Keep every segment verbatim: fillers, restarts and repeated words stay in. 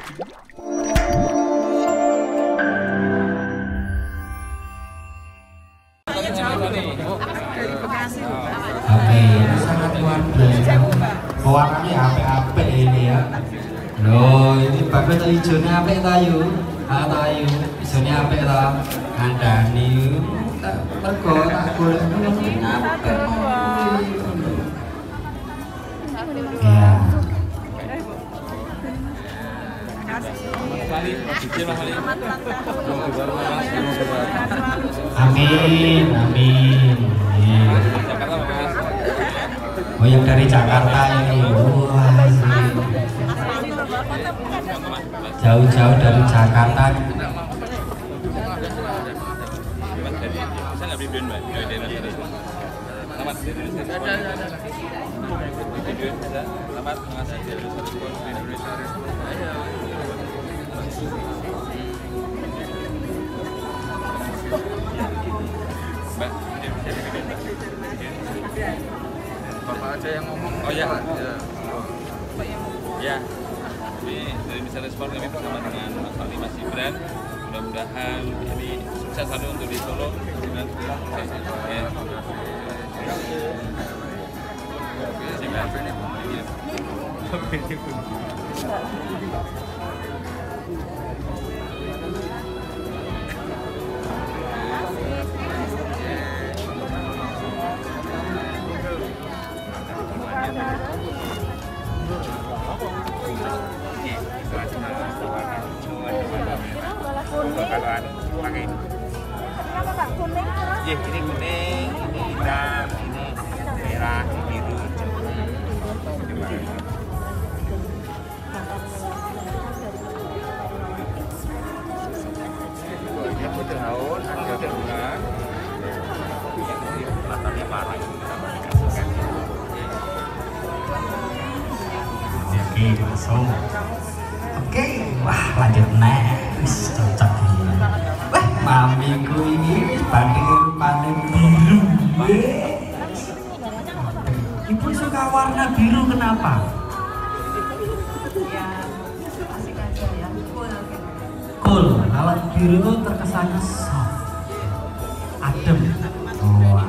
Oke, ini sangat luar biasa. Warnanya apik-apik ini ya. Loh, ini bagus hijaunya apik tayu. Ah tayu, hijaunya apik ta. Kandhani mergo tak golek apik. Ya. Amin, amin. Oh yang dari Jakarta ini, wah jauh-jauh dari Jakarta. Bapak aja yang ngomong. Oh ya, ya. Ya. Ini dari Bisa Respon kami bersama dengan Mas Fali, Mas Ibran. Mudah-mudahan ini sukses selalu untuk di Solo. Dan ya. Bakalan pakai ini. Kenapa Pak? Kuning terus? Iya, ini kuning, ini hitam, ini merah, ini biru, hijau. Ini putih haun, ada bunga. Ini latarnya parah. Oke, langsung. Oke, wah lanjut next, cocok ini. Wah, mamiku ini banding rupanya biru. Ibu suka warna biru kenapa? Ya, asik aja ya. Cool. Cool, kalau biru itu terkesannya soft, adem. Oh,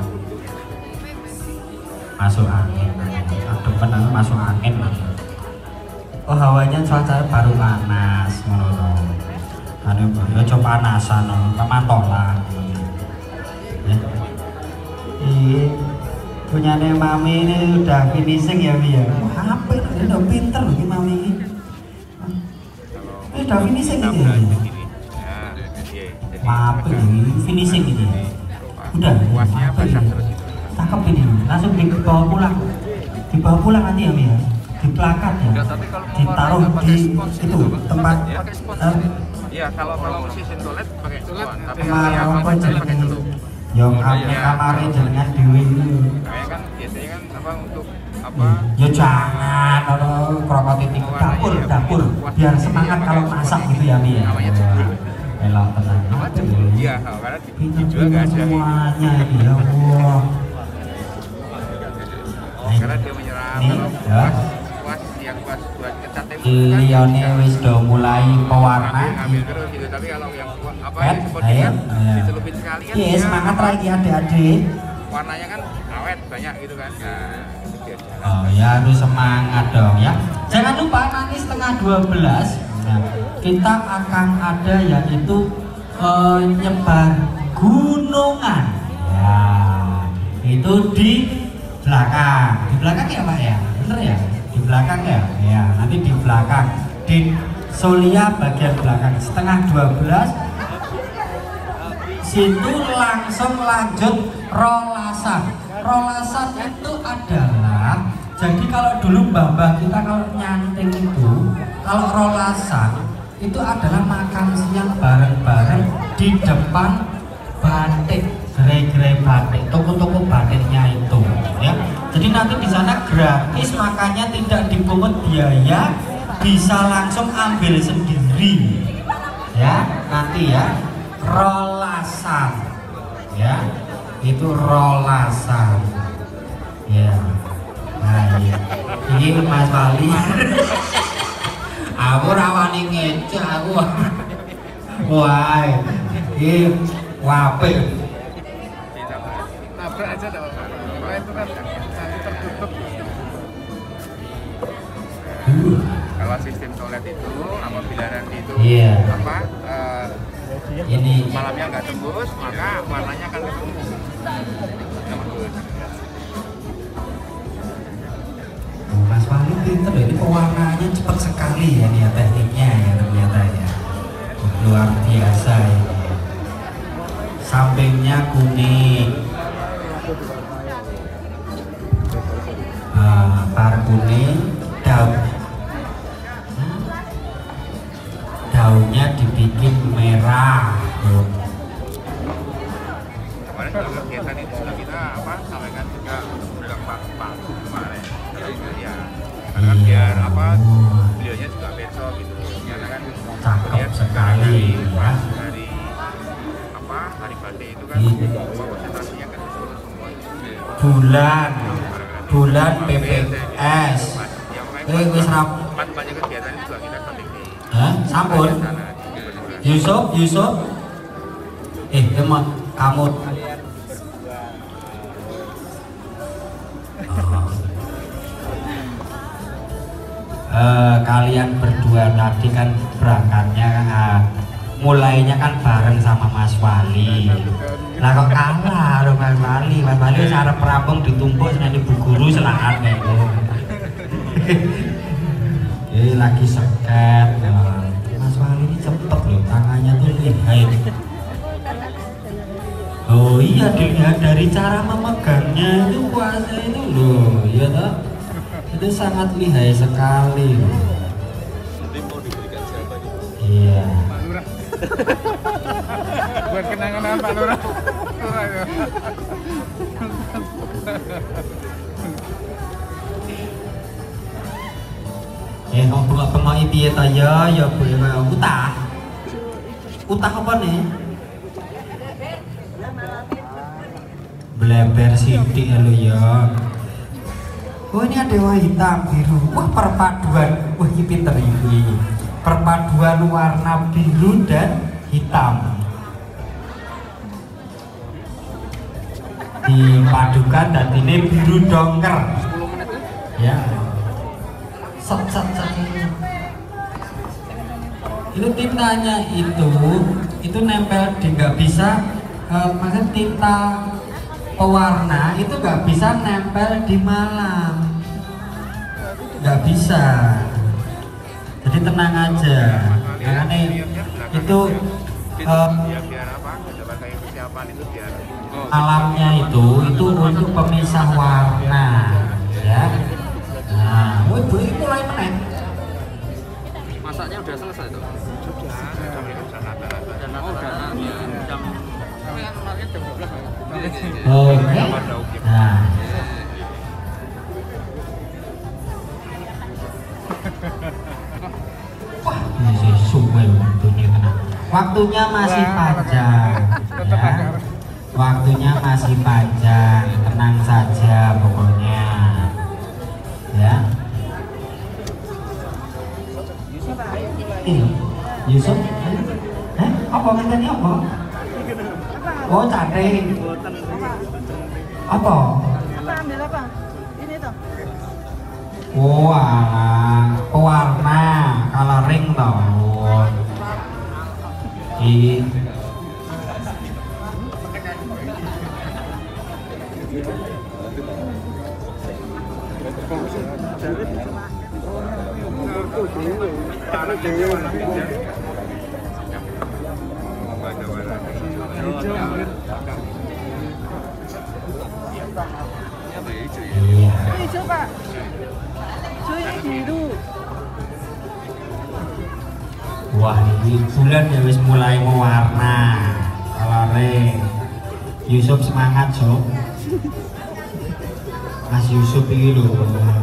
masuk angin, adem benar masuk angin. Oh hawanya cuaca baru panas, menurut. Anu ya coba panasan, pemantolan. Ya. Iya, punyanya mami ini udah finishing ya Bi ya. Wah apa ini udah pinter loh mami ini. Ini udah finishing ini. Maaf ini finishing ini. Udah. Kuasnya basah terus itu. Cakep ini, langsung dibawa pulang. Dibawa pulang nanti ya Bi ya. Di plakat ya, ditaruh di itu tempat iya kalau kalau mesin toilet pakai spons tapi kalau yang apa pakai celup yang kamarnya jenengan dewi kayak kan biasanya kan apa untuk apa ya jangan kalau krokot titik dapur dapur biar semangat kalau masak gitu ya Mi ya namanya jebul elok tenang iya karena dijual nggak ada semuanya ini ya wah karena dia menyerap ya yang pas buat ngecat Lione wis do mulai pewarna. Ambil terus gitu, tapi kalau yang apa Pet, seperti ayo, kan ayo. dicelupin sekali kan. Iya, semangat lagi adik-adik. Warnanya kan awet banyak gitu kan. Nah, itu biasa. Oh ya harus semangat dong ya. Jangan lupa nanti setengah dua belas nah, kita akan ada yaitu uh, nyebar gunungan. Ya, itu di belakang. Di belakang ya Pak ya, bener ya? Di belakang ya, ya nanti di belakang di Solia bagian belakang setengah dua belas situ langsung lanjut rolasan. Rolasan itu adalah jadi kalau dulu mbah-mbah kita kalau nyanting itu kalau rolasan itu adalah makan siang bareng-bareng di depan batik, gerai-gerai batik, toko-toko batiknya itu ya. Jadi nanti di sana gratis makannya, tidak dipungut biaya, bisa langsung ambil sendiri ya. Nanti ya rolasan ya, itu rolasan ya. Nah iya. Ini Mas Wali aku rawani ngecek aku. Wah, ini wape. Nabrak aja enggak apa-apa. Kalau itu kan nanti tertutup. Kalau sistem toilet itu apabila nanti itu Iya. apa eh, Ini malamnya nggak tembus, maka warnanya akan ketemu. Bagus. Oh, Mas Wali pinter ya, ini pewarnaannya cepat sekali ya nih ya, tekniknya ya ternyata ya. Luar biasa ini. Sampingnya kuning. Ah, bar kuning, daun. Hmm? Daunnya dibikin merah. Oh. Kemarin kalau kegiatan itu sudah kita apa sampaikan juga udah paku kemarin. Jadi ya karena biar apa beliaunya juga besok gitu. Karena kan Cakep lihat sekali, pas ya. dari apa hari Bade itu kan Iya. konsentrasinya kan di Solo semua. Bulan, bulan P P S. Ya Eh, wis rap. Pan banyak kegiatan juga kita konteksi. Hah? Sampun. Yusuf, Yusuf. Eh, teman, kamu. Eh, kalian berdua tadi kan berangkatnya ah, mulainya kan bareng sama Mas Wali. Lah kok kalah karo Mas Wali? Mas Wali cara perampung ditumpuk seneng Bu Guru selakan gitu. Eh lagi seket. Nah, Mas Wali ini cepet loh, tangannya tuh lihai. Oh iya, dilihat dari cara memegangnya itu kuasa itu loh, ya toh? Itu sangat lihai sekali. Nanti mau diberikan siapa nih? Iya. Pak Lurah. Buat kenangan Pak Lurah. Lurah ya. Eh ngomong-ngomong piye ta ya, ya boleh kaya utah. Utah apa nih? Bleber sidik ya lo ya. Oh ini ada warna hitam biru. Wah perpaduan. Wah ini pinter ini. Perpaduan warna biru dan hitam. Dipadukan dan ini biru dongker. Ya. Set set set. Itu tintanya itu itu nempel di nggak bisa. Uh, maksudnya tinta pewarna itu nggak bisa nempel di malam, nggak bisa. Jadi tenang aja. Makanya itu uh, biar biar apa? Coba kayak persiapan itu biar alamnya itu itu untuk pemisah warna, ya. Nah, woi boleh mulai meneng. Masaknya udah selesai tuh? sudah sudah itu sudah rata-rata. Dan oh, udah ya, jam kan kemarin jam dua belas. Oke. Nah. Wah, ini suwe waktunya tenang. Waktunya masih panjang. Ya. Waktunya masih panjang. Tenang saja pokoknya. Ya. Eh, Yusuf? Eh, apa ngenteni apa? Oh, cate. Apa? Apa ambil apa? Ini toh. Oh, alah, pewarna, coloring toh. Ini. Iya. Ini coba. Cuy biru. Wah, ini bulan ya wis mulai mewarna. Coloring. Yusuf semangat, Sob. Mas Yusuf ini loh.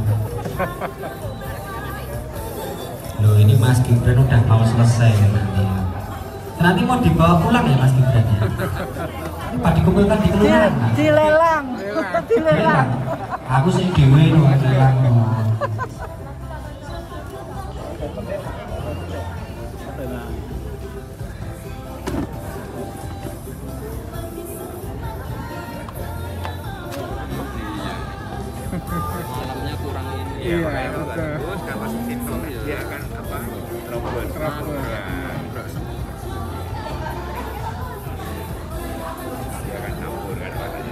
Loh, ini Mas Gibran udah mau selesai nanti. Nanti mau dibawa pulang ya Mas Gibran ya? Ini Pak dikumpulkan di kelurahan. Nah. Dilelang. Dilelang. Aku sih dewe loh, lelang. Malamnya kurang ini. Iya, makanya itu bagus kalau simple dia akan apa? Trouble. Trouble. Ya, dia akan campur kan katanya.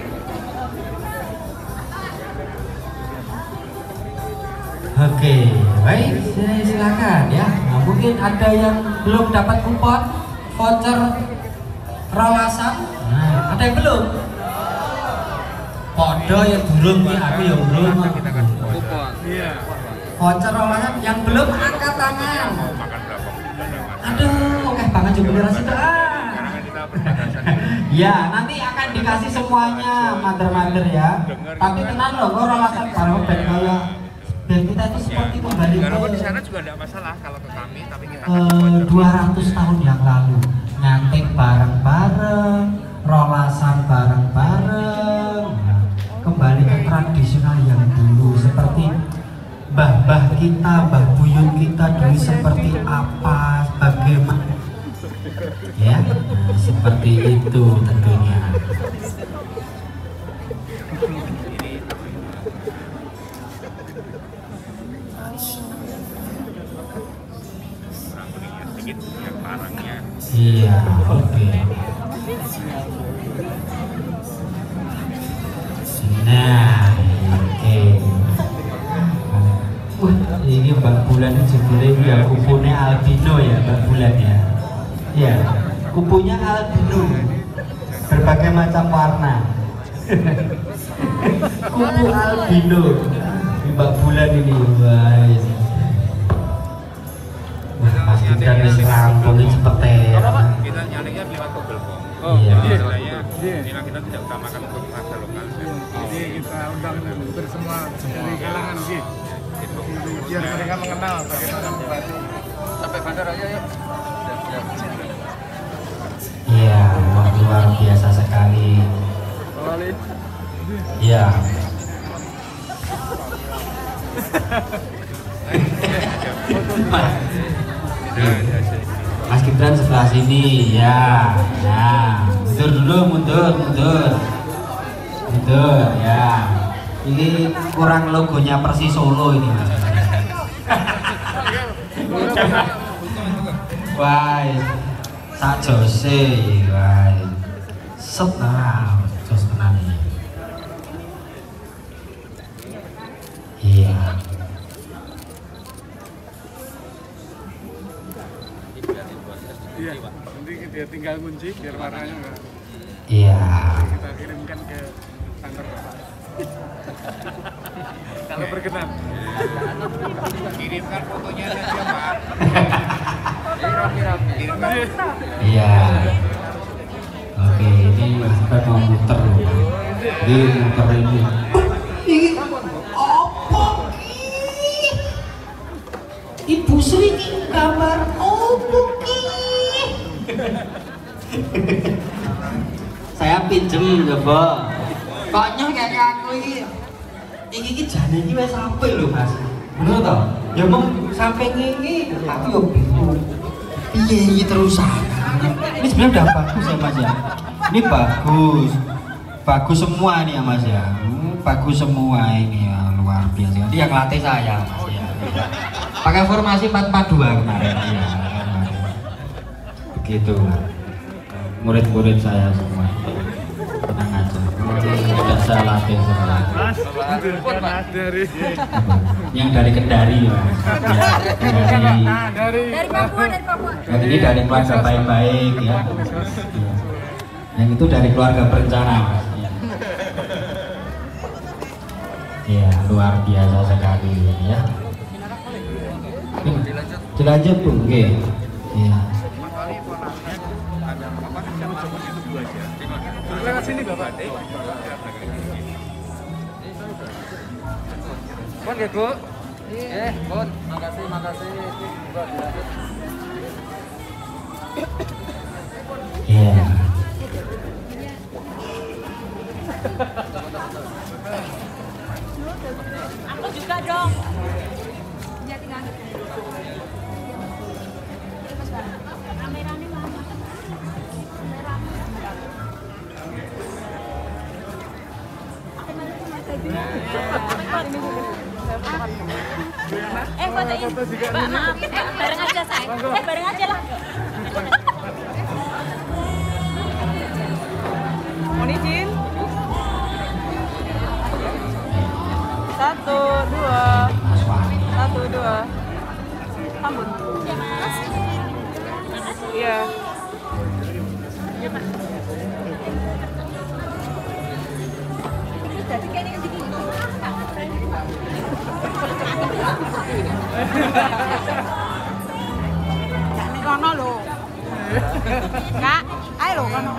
Oke, baik, silakan ya. Nah, mungkin ada yang belum dapat kupon voucher Rolasan. Nah, ada yang belum? Podo yang durung nih, aku yang belum. Kita kasih voucher. Kupon. Iya. Voucher Rolasan yang belum angkat tangan. Mau makan berapa pun tidak ada masalah. Aduh, oke banget jubileran situ. Ah. Karena kan kita perbatasan. Ya, nanti akan dikasih semuanya, mother-mother ya. Tapi tenang loh, kok Rolasan kalau band kayak band kita itu seperti kembali Ya, walaupun di ke sana juga tidak masalah kalau ke kami, tapi kita eh, kasih voucher. dua ratus tahun yang lalu nyanting bareng-bareng, rolasan bareng-bareng. Nah, kembali ke tradisional yang dulu seperti mbah-mbah kita, mbah buyut kita dulu seperti apa, bagaimana ya, nah, seperti itu tentunya. Kurang kuningnya sedikit, yang parangnya. Iya, oke. Nah, oke. Wah, ini Mbak Bulan ini sebenarnya ya kupunya albino ya Mbak Bulan ya. Iya, kupunya albino, berbagai macam warna. Kupu albino, Mbak Bulan ini, wah. Mas Gibran wis rampung seperti Kita nyalingnya lewat Google Form. Oh, iya. Jadi istilahnya inilah kita tidak utamakan untuk masa lokal. Jadi kita undang hampir semua dari kalangan sih. Itu Biar mereka mengenal bagaimana membantu. Sampai bandar aja yuk. Iya, wah, luar biasa sekali. Kembali. Iya. Mas Gibran sebelah sini, ya, ya, mundur dulu, mundur, mundur, mundur, ya. Ini kurang logonya Persis Solo ini, Mas. Wah, Sak Jose, wah, set lah, jos tenan ini. Iya. Iya. Nanti dia tinggal kunci biar warnanya enggak. Iya. Kita kirimkan ke kantor Bapak. Kalau berkenan. kirimkan fotonya saja Pak. Rapi-rapi. Kirimkan. Iya. Oke, ini Mas Gibran mau muter loh. Ini muter ini. Ini apa ki? Ibu Sri ki gambar apa ki? Saya pinjem coba. Koknya kayak aku ini. Iki iki jane iki wis sampe lho Mas. Bener toh? Ya mong sampe ngene aku yo bingung. Piye iki terusan? Ini sebenarnya udah bagus ya Mas ya. Ini bagus. Bagus semua nih ya Mas ya. Hmm, bagus semua ini ya, luar biasa. Ini yang latih saya Mas ya. Pakai formasi empat empat dua kemarin ya. Begitu. Murid-murid saya semua. Tenang aja. Sudah saya latih semua. Mas, Mas dari Yang dari Kendari ya. Ya, dari nah, dari Dari Papua, dari Papua. yang ini dari keluarga baik-baik ya. Ya. Yang itu dari keluarga berencana Mas. Ya. Ya, luar biasa sekali ya. Dilanjut. Dilanjut Bu, oke. Ya. Mas Wali ponaknya ada apa jam delapan itu dua aja. lewat sini Bapak. Bon ya, Bu. Eh, Bon, makasih, makasih. Coba dilanjut. Iya. Aku juga dong. Ya tinggal. Eh fotoin. Mbak maaf, Mbak, bareng aja saya. Eh bareng aja lah. Mohon izin. Satu, dua. Satu, dua. Sambut. Iya. Ini kono lho. Kak, ayo lho kono.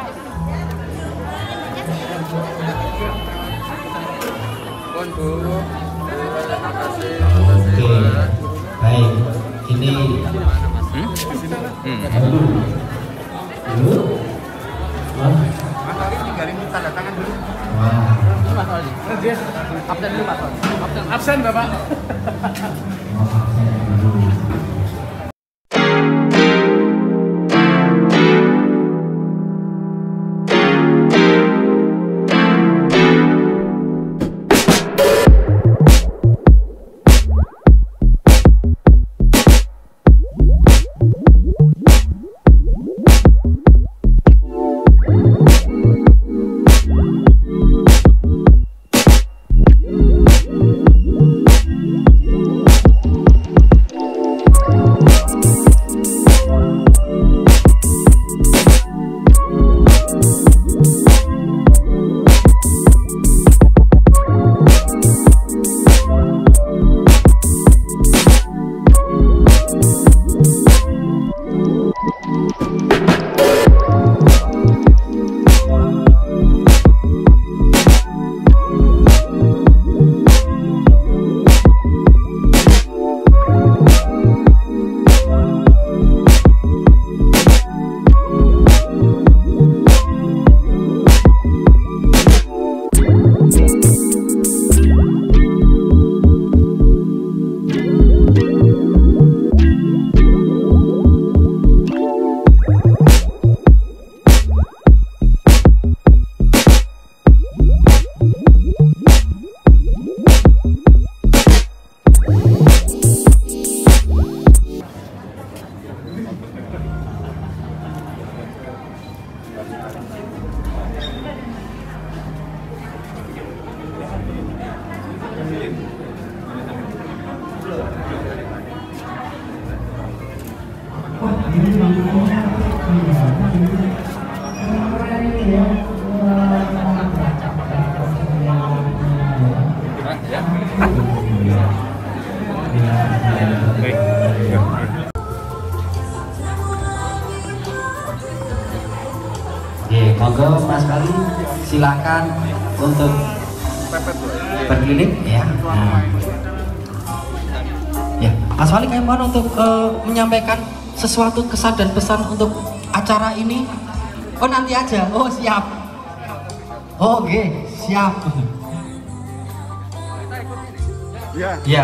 Pun Bu. Terima kasih. Oke, baik. Ini Hmm? Hmm. dulu, dulu. Wah, Mas Ali tinggalin tanda tangan dulu. wah. Absen dulu Pak. Absen. Absen Bapak. Wah, absen dulu. Oke, monggo Mas Wali silakan untuk berkeliling ya. Nah. Ya, Mas Wali kayak mana untuk uh, menyampaikan sesuatu kesan dan pesan untuk acara ini? Oh nanti aja. Oh siap. Oh, oke, okay. Siap. Ya. Ya.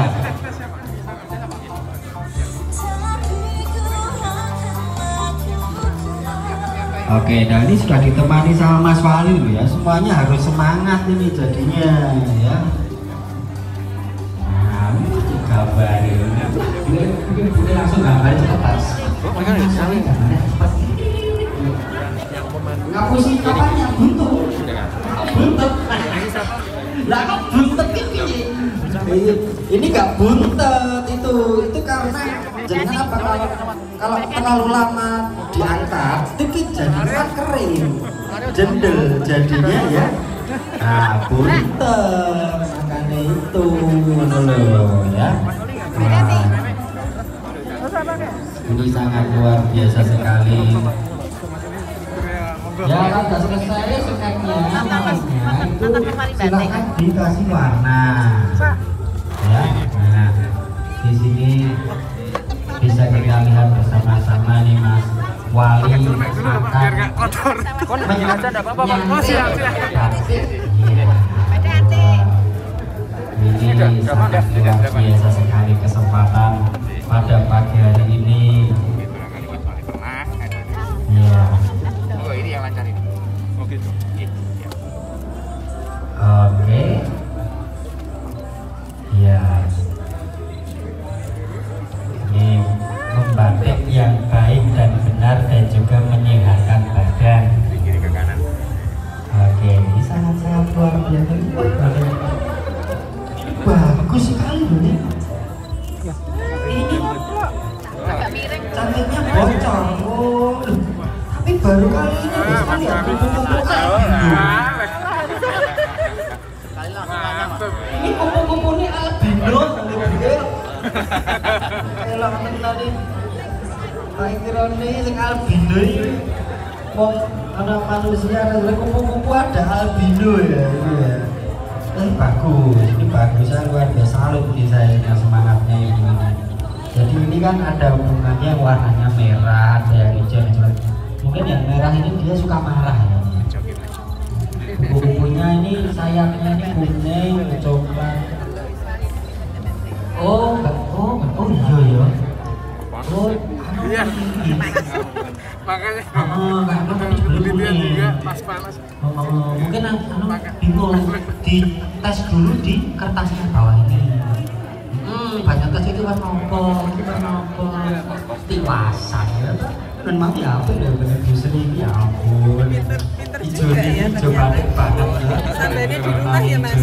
Oke, nah ini sudah ditemani sama Mas Wali loh ya. Semuanya harus semangat ini jadinya ya. Nah, ini gambar ya. Ini langsung gambar cepat. Ngapusin kapannya buntu. Buntet. Lah kok buntet ini? Ini nggak buntet itu. Itu karena jangan apa kalau kalau terlalu lama diangkat itu jadi kan kering, jendel jadinya ya. Nah, buntet makanya itu loh ya. Nah, ini sangat luar biasa sekali. Ya kalau sudah selesai speknya namanya itu silakan dikasih warna. Ya, nah di sini bisa kita lihat bersama-sama nih Mas Wali akan kotor. menyampaikan Oh, siap, siap. Ini sangat luar biasa sekali kesempatan pada pagi hari ini. Ya. Oh, ini yang lancar ini. Oh gitu. Oke. cantiknya bocor. Oh, tapi baru kali ini bisa lihat kupu-kupu albino. Ini kupu-kupu ini albino, elok tadi. Kayak kira ini sing albino ini, wong anak manusia ada kupu-kupu ada albino ya, ya. Eh bagus, ini bagus, saya luar biasa salut nih saya dengan semangatnya ini. Jadi ini kan ada hubungannya warnanya merah, ada yang hijau, hijau. Mungkin yang merah ini dia suka marah ya. Kupu-kupunya ini sayapnya ini kuning, coklat. Oh, oh, oh iya ya. Oh, iya. Makanya penelitian juga pas panas. Oh, mungkin anu bingung di tes dulu di kertasnya bawah ini. Hmm, banyak tes itu warna apa? Itu warna apa? Tiwasan ya. Dan mami apa ya bener user ini ya ampun. Hijau ini hijau banget banget ya. Sambalnya di rumah ya mas.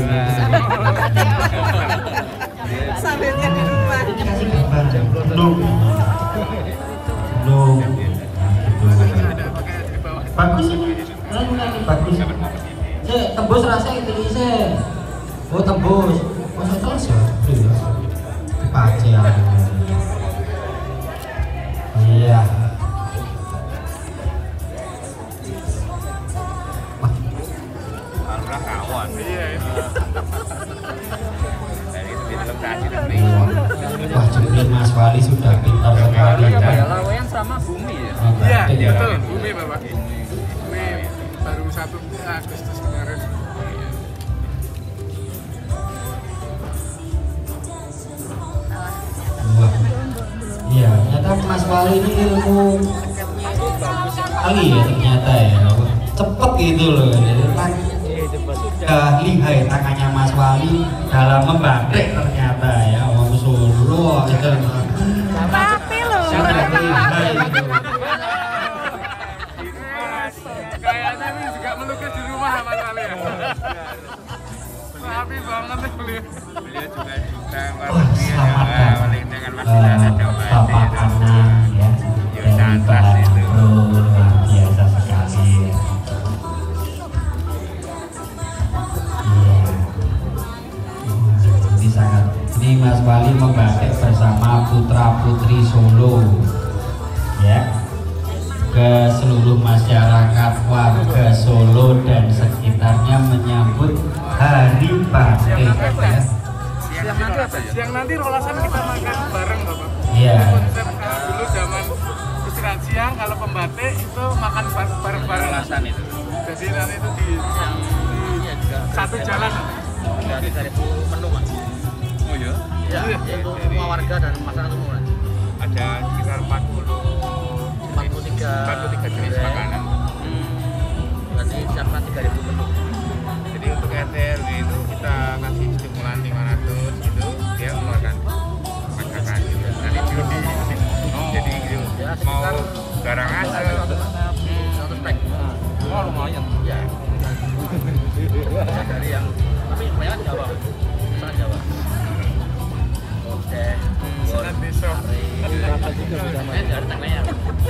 Sambalnya di rumah. Ini kasih gambar belum. Belum. Bagus ini. Ini bagus. Cek tembus rasanya itu sih. Oh tembus. Masa terus ya? Pace ya. Iya. Alhamdulillah kawan. Iya. Dari itu lokasi tapi. Wah, jemput Mas Wali sudah pintar sekali. Laweyan sama bumi ya. Iya, Iya, betul. Bumi Bapak. Bumi baru satu Agustus kemarin. Wah. Iya, ternyata Mas Wali ini ilmu sekali ya ternyata ya. Cepet gitu loh. Udah lihai tangannya Mas Wali dalam membatik ternyata ya. Wong Solo itu. Tapi loh. Kayaknya ini juga melukis di rumah sama kali ya. Rapi banget nih beliau. Beliau juga suka Wah, selamat datang uh, Bapak Anang ya dari Bantro, luar biasa sekali. Iya. Ini sangat. Ini Mas Wali membatik bersama putra putri Solo, ya, ke seluruh masyarakat warga Solo dan sekitarnya menyambut Hari Batik ya. Siang nanti apa ya? Siang nanti rolasan kita makan bareng Bapak. Iya. Konsep uh, dulu zaman istirahat siang kalau pembatik itu makan bareng-bareng. Rolasan itu. Jadi nanti itu di, di satu jalan. Dari dari menu mas. Oh iya. Ya, untuk semua warga dan masyarakat umum. Ada sekitar empat puluh empat puluh tiga empat puluh tiga jenis makanan. Berarti siapkan tiga ribu menu. Jadi untuk R T R W itu kita kasih stimulan lima ratus gitu, dia mengeluarkan masakan gitu. Nanti dulu di jadi gitu. Mau barang asal seratus pack. Oh lumayan. Ya. Dari yang tapi kebanyakan Jawa. Sangat Jawa. Oke. Sangat besok. Eh dari tengahnya.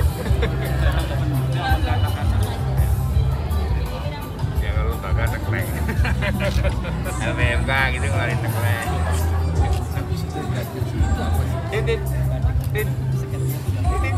ya kalau bakar tekleng. L P M K gitu ngeluarin tekleng. Titit, titit, titit.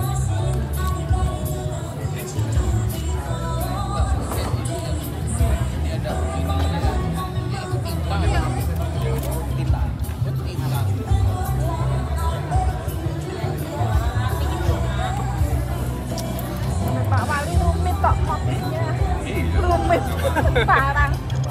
Pak Wali rumit kok motifnya. Rumit. Parang.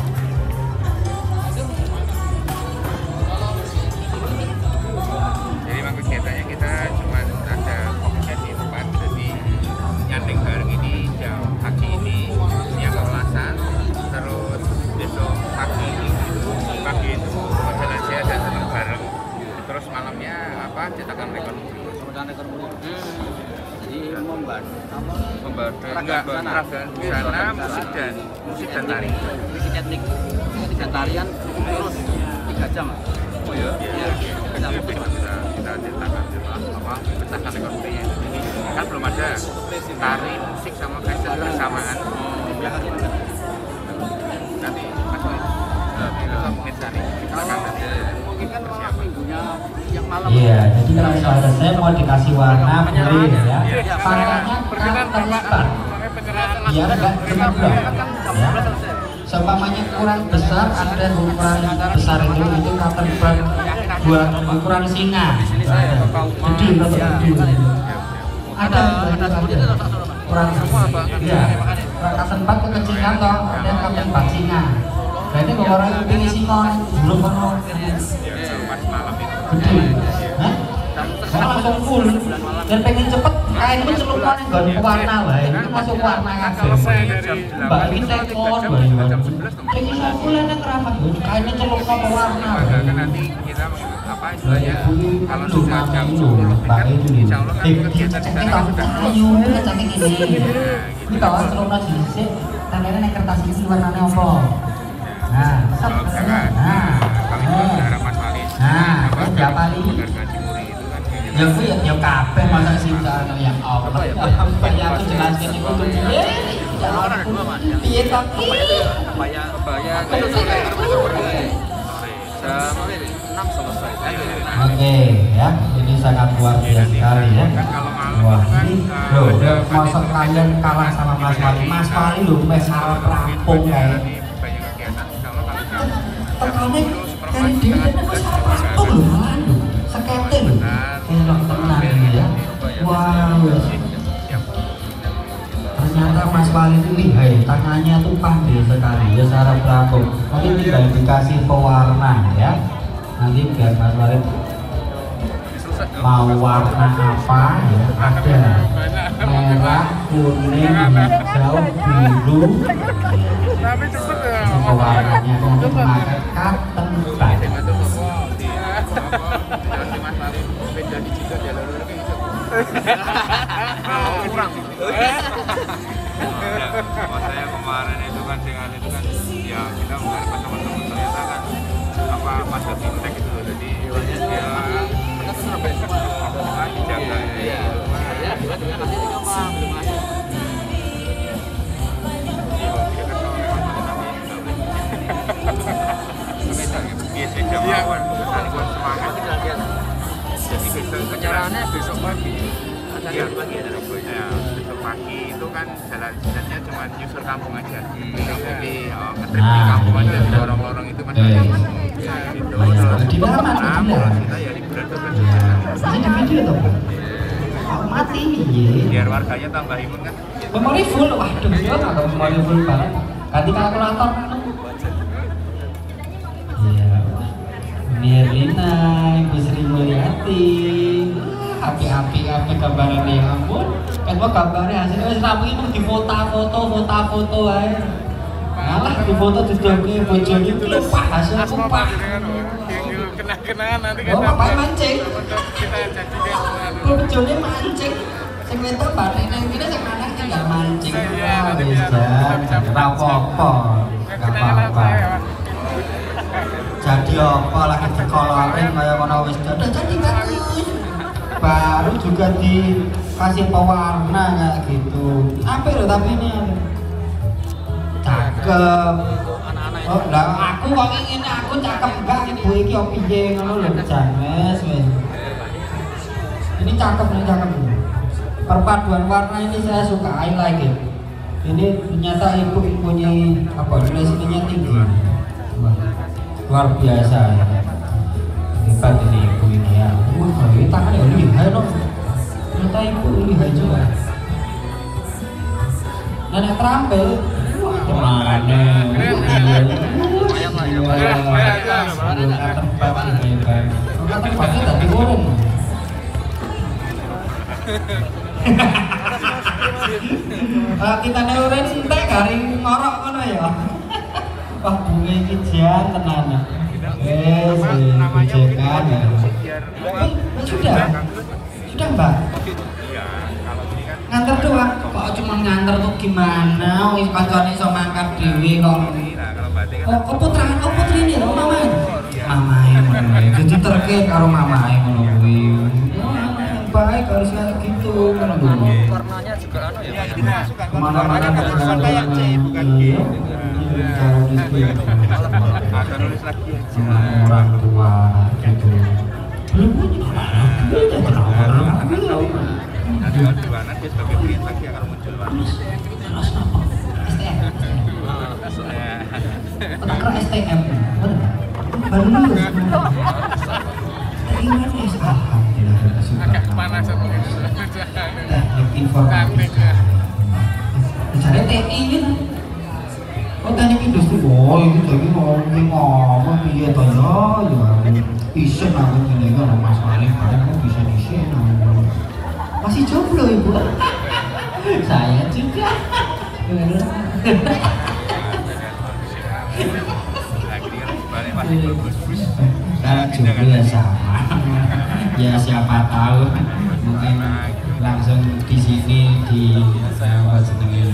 Jadi memang kegiatannya kita cuma ada fokusnya di tempat, jadi nyanting bareng ini jam pagi ini yang rolasan, terus besok pagi ini pagi itu organisasi ada senang bareng, terus malamnya apa cetakan rekon Kemudian rekor mulu. Jadi membantu apa? membantu Peragaan enggak busana. peragaan busana, musik dan musik dan tari. Bikin teknik. Tiga tarian terus tiga jam. Oh iya, Iya. kita kita kita cetakan apa pecahkan rekor ini. ada tari musik sama fashion bersamaan. Nanti Mas Wali besok mungkin cari silakan ada mungkin kan minggunya yang malam. Iya, jadi kalau misalnya saya mau dikasih warna boleh ya. Warnanya kan terlipat. Biar enggak cemerlang. Ya. Seumpamanya ukuran besar ada ukuran besar itu itu kata ukuran buat ukuran singa. Jadi untuk ada ada ukuran ya kata empat kekecilan toh ada kata empat singa. Berarti kalau orang itu pilih singa belum kono. Gede. Hah? Saya langsung full dan pengen cepet kain itu celupkan yang gak warna wae itu masuk warna kabeh. Mbak ini tekon wae. Pengen full ana keramat kainnya celupkan ke warna. Kan nanti kita apa istilahnya kalau sudah jam sepuluh lebih insya Allah kan kegiatan di sana kan sudah ayo cantik ini. Ini tahu celupkan sih tandanya nek kertas ini warnanya apa? Nah, nah, kalau Mas Wali nah, siapa nih? Ya aku ya ya kabeh masa sih cara yang Allah. Ya aku jelaskan itu tuh piye? Piye tapi Bayar bayar jam enam selesai. Oke ya, ini sangat luar biasa sekali ya. Wah ini loh, udah masuk kalian kalah sama Mas Wali. Mas Wali loh, mes harap rampung kayak. Tekannya kan dia mas harap rampung loh, malah loh, sekete loh. Elok tenang ya. Wow. Ternyata Mas Wali itu lihai, tangannya tuh pandai sekali ya sarap rampung. Nanti tinggal dikasih pewarna ya. Nanti biar Mas Wali mau warna apa ya ada merah, kuning, hijau, biru. Tapi cepet ya. Pewarnanya nanti pakai cotton bud. Mas Wali beda di Cikat ya lalu kayak gitu. Kurang. Saya kemarin itu kan dengan itu kan ya kita mengharapkan teman-teman ternyata kan apa masa fintech itu jadi ya dijaga ya. Jadi besok acaranya besok pagi. Ya, pagi ya, besok pagi itu kan jalan-jalannya cuma nyusur kampung aja. Jadi ngetrip di kampung aja, lorong-lorong itu kan. Di mana kita ya liburan terus. Ini video tuh. Mati iya. Biar warganya tambah imun kan. Memori full, waduh dia nggak memori full banget. Ganti kalkulator. Iya. Mirlina, Ibu Sri Mulyati, api-api api gambaran ya ampun. Kan gua gambarnya hasilnya wis rapi itu di foto-foto, foto-foto ae. Malah di foto didoke bojone lupa hasil lupa. Kenang-kenangan nanti Oh, bapak mancing. kita jadikan Bojone mancing. Sing wedok batik nang kene sing lanang tinggal mancing. Iya, nanti Wis biar bisa jan, ora apa-apa. Gak apa-apa. Jadi apa lagi dikolorin kayak ngono wis udah jadi bagus. Baru juga dikasih pewarna kayak gitu. Apa loh tapi ini cakep. Oh, lah aku kok ngene aku cakep enggak ibu iki opo piye ngono lho janes wis. Ini cakep nih cakep. Perpaduan warna ini saya suka, I like it. Ini ternyata ibu punya apa nilai tinggi. Wah, luar biasa ya. Hebat ini ibu ini ya. Wah, ini tangannya lihai dong. Ternyata ibu lihai juga. Nenek terampil. Wah, mana? Tempat ini kan. Tempatnya tadi goreng. Kalau kita neurin entek garing ngorok ngono ya. Wah, bunga iki jan tenan. Eh, gojekan ya. Sudah. Sudah, Mbak. Iya, kalau ini kan Nganter doang. Kok cuma nganter tuh gimana? Wis kancane iso mangkat dhewe kok. nah kalau batik kan Oh, kok putrane, kok putrine lho, Mamae. Mamae ngono. Jadi terke karo mamae ngono kuwi. baik harus kayak gitu kan dulu. Warnanya juga anu ya. Kemana-mana bukan kayak C, bukan G. Cara itu Ada nulis lagi. sama orang tua gitu. Belum punya anak, Ada dua nanti sebagai brand lagi akan muncul Pak. terus apa? S T M. Tak kira S T M. Baru lulus. Ingat S A. Agak panas apa gitu. Teknik informatika. Bicara T I kan? Oh teknik industri. Oh itu jadi ngomong ngomong piye to ya ya. Bisa namun ini kan Mas Wali paling mau bisa di namun masih jomblo ibu. Saya juga. Nah, juga sama. Ya siapa tahu mungkin langsung di sini di apa jenenge.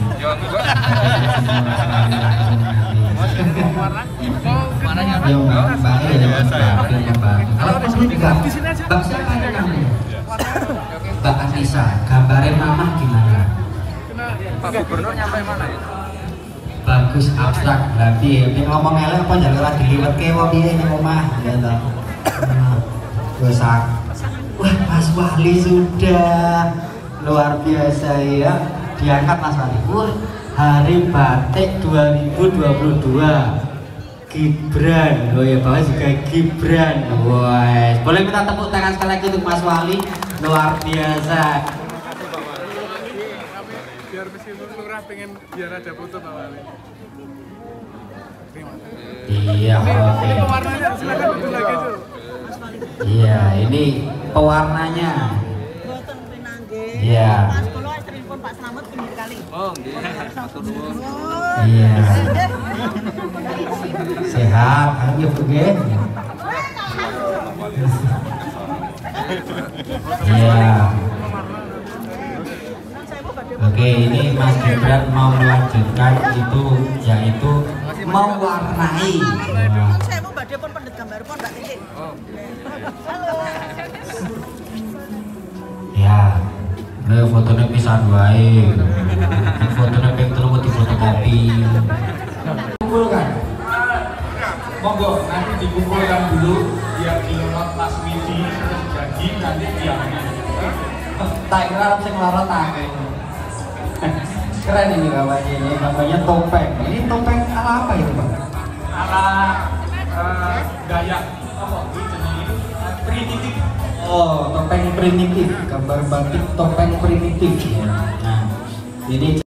Ya Mbak, Mbak ya Mbak. Kalau perlu juga, Mbak siapa yang kamu? Mbak Anissa, gambarnya mama gimana? Pak Gubernur nyampe mana ya? Bagus abstrak, berarti ini ngomong elek apa jangan lagi diliwat kewa piye ning omah ya ta. Wes wah Mas Wali sudah luar biasa ya. Diangkat Mas Wali. Wah, Hari Batik dua ribu dua puluh dua. Gibran. Oh ya, bawah juga Gibran. Wah, boleh minta tepuk tangan sekali lagi untuk Mas Wali. Luar biasa. Biar meskipun lurah pengen biar ada foto Pak Wali. Iya, oke. Ini pewarnanya silakan duduk lagi tuh. Iya, ini pewarnanya. Iya. Mas kula telepon Pak Slamet pinggir kali. Oh, nggih. Matur nuwun. Iya. Sehat, ayo Bu nggih. Iya. Oke, ini Mas Gibran mau melanjutkan itu yaitu mewarnai. Kan saya mau badhe pun pendet gambar pun Mbak Titi. Oh. Halo. Ya. Nah, fotonya pisan wae. Fotonya ping telu di fotokopi. Kumpulkan. Monggo nanti dikumpulkan dulu biar dilewat Mas Widi jadi nanti diambil. Tak kira harap sing lara tak. Keren ini gambarnya, ini namanya topeng. Ini topeng ala apa itu Pak? Ala eh, gaya apa ini primitif. Oh, topeng primitif, gambar batik topeng primitif. Nah, ini